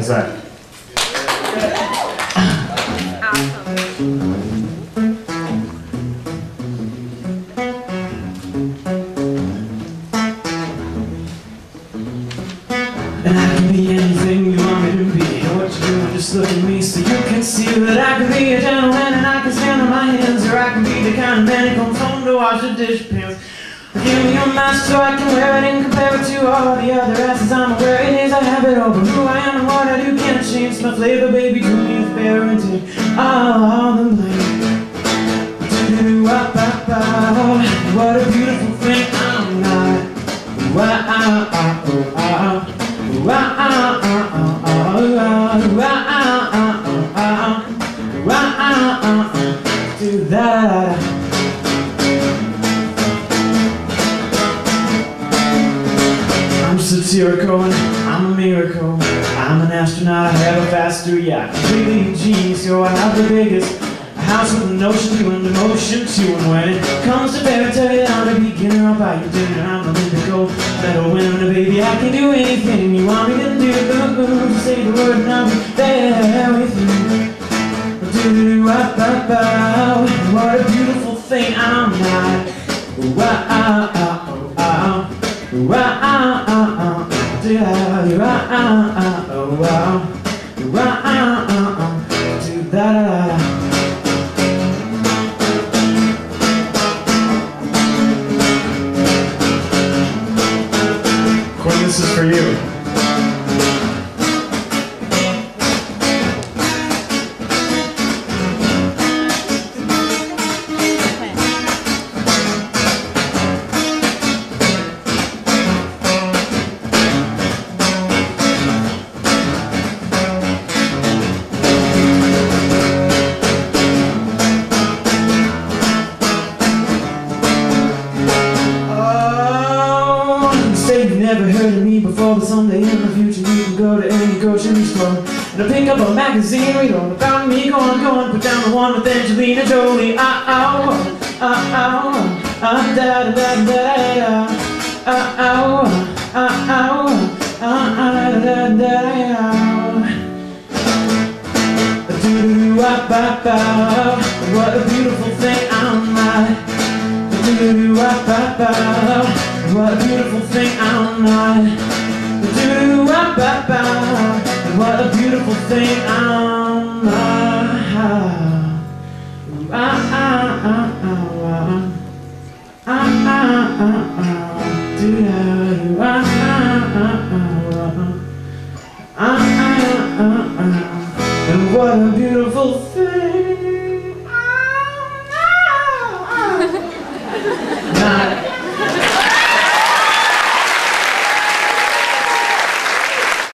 How's that? And I can be anything you want me to be. And what you do, just look at me so you can see that I can be a gentleman and I can stand on my hands. Or I can be the kind of man who comes home to wash the dish pans. Give me your mask so I can wear it and compare it to all the other asses I'm aware it is. I have it all, but who I am and what I do can't change my flavor, baby. Do me a favor and take all the blame. Do-do-wop-bop-bop. What a beautiful thing I'm not. Do that. I'm satirical and I'm a miracle. I'm an astronaut, I have a faster yacht. Completely a genius, yo, I have the biggest house with an ocean view and emotion too. And when it comes to fairy tale, I'm a beginner, I'll buy you dinner. I'm a Olympic gold medal winner, baby. I can do anything you want me to do. Just say the word and I'll be there with you. Do-do-wop-bop-bop. What a beautiful thing I'm not. Do that. This is for you. You've never heard of me before, but someday in the future you can go to any grocery store and pick up a magazine, read all about me. Go on, put down the one with Angelina Jolie. What a beautiful thing I'm not. What a beautiful thing I'm not. What a beautiful thing I'm not. And what a beautiful thing.